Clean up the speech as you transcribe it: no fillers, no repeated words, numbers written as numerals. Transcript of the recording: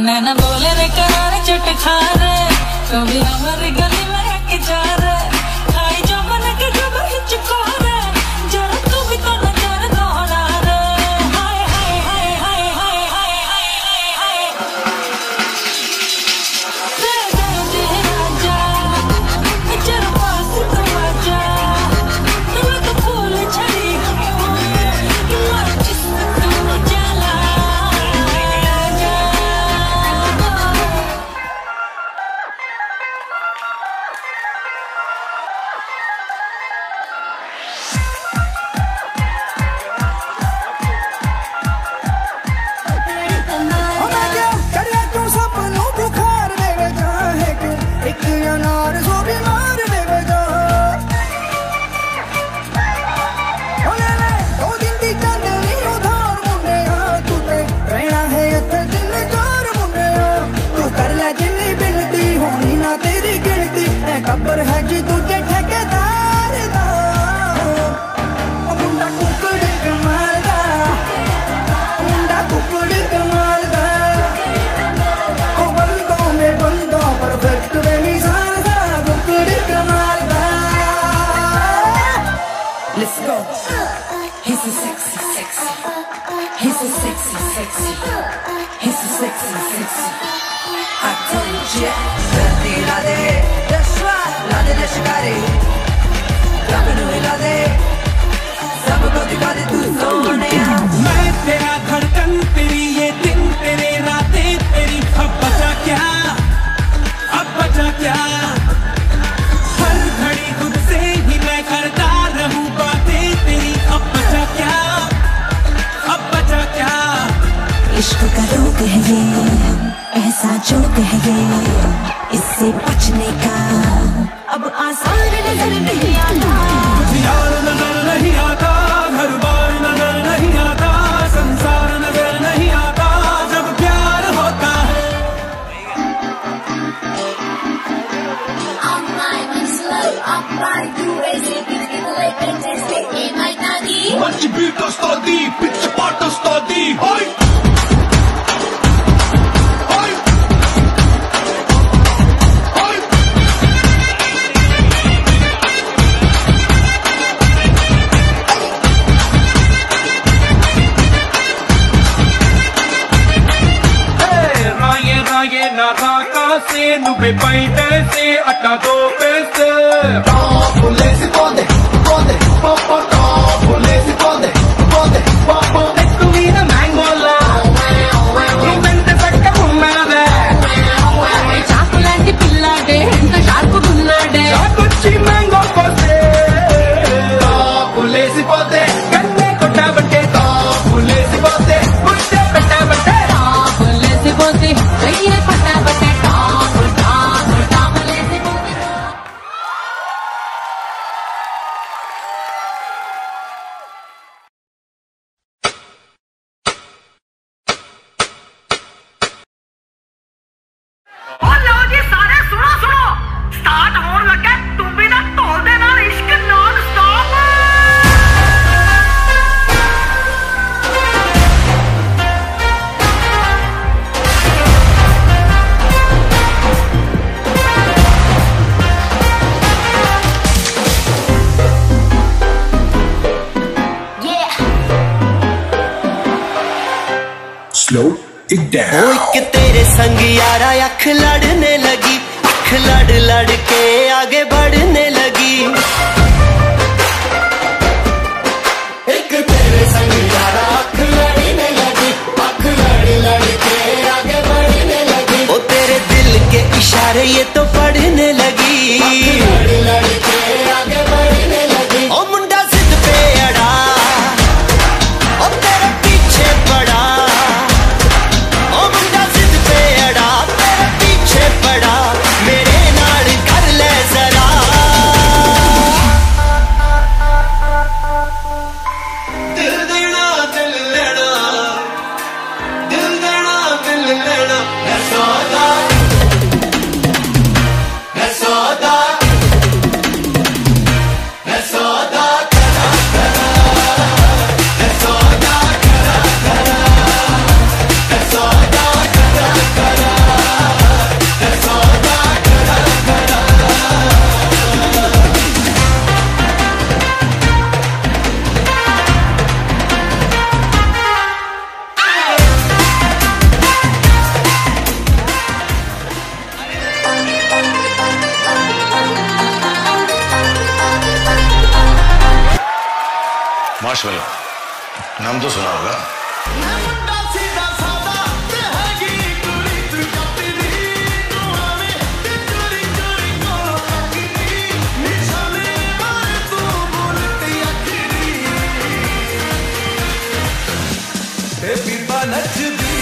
नैना बोले रे करारे चट खा रे, कभी हमारी गली में आके जा रे, खाई जो मन के जो हिचको रे, जरा तू भी तो नजर दौड़ा रे। हाय हाय हाय हाय हाय हाय हाय हाय दे दे दे राजा, जरा पास तो आजा, मैं तो फूल झड़ी हूँ, मैं जिस्म तू जला। खबर है जी तुझे ठेकेदार दा, मुंडा कुकड़ कमाल दा, मुंडा कुकड़ कमाल दा, ओ बंदों में बंदों परफेक्ट बेमिसाल दा, कुकड़ कमाल दा। Let's go. He's so sexy, sexy. He's so sexy, sexy. He's so sexy, sexy. I told you, la de. लादे लश्कारे रब नू हिला दे, सबको दिखा दे तू सोनिया। मैं तेरा धड़कन तेरी, ये दिन तेरे, रातें तेरी, अब बचा क्या, अब बचा क्या। हर घड़ी खुद से ही मैं करता रहूं बातें तेरी, अब बचा क्या, अब बचा क्या। इश्क का रोग है ये, ऐसा जोग है ये, इससे बचने का अब आसान नजर नहीं आता। यार नजर नहीं आता, घर बार नजर नहीं आता, संसार नजर नहीं आता, जब प्यार होता है। మంచి బీట్ వస్తోంది, పిచ్చి పాట వస్తోంది, హాయ్ से नुबे पैसे से अटा दो पैसे बोले से बोले बोले पापा बोले से बोले बोले पापा तू ही ना मैंगो ला ये मंटे पट्टा घुमा दे चाकलेट पिल्ला दे इंता शार्प गुन्ना दे कुछ मैंगो कोसे बोले से बोले कन्ने कोटा बटे बोले से बोले मुझे पट्टा बटे बोले से बोले कहीं पट्टा बटे। Slow it down. एक तेरे संग यारा अख लड़ने लगी, अख लड़ लड़ के आगे बढ़ने लगी। एक तेरे संग यारा अख लड़ने लगी, अख लड़ लड़ के आगे बढ़ने लगी। ओ तेरे दिल के इशारे ये तो पढ़ने लगी, लड़ लड़ के आगे बढ़ने लगी। ओ मुंडा जिद पे अड़ा, ओ तेरे पीछे पड़ा, पड़ा मेरे नाल कर ले जरा। मैक्सवेल, नाम तो सुना होगा। बीबा नचदी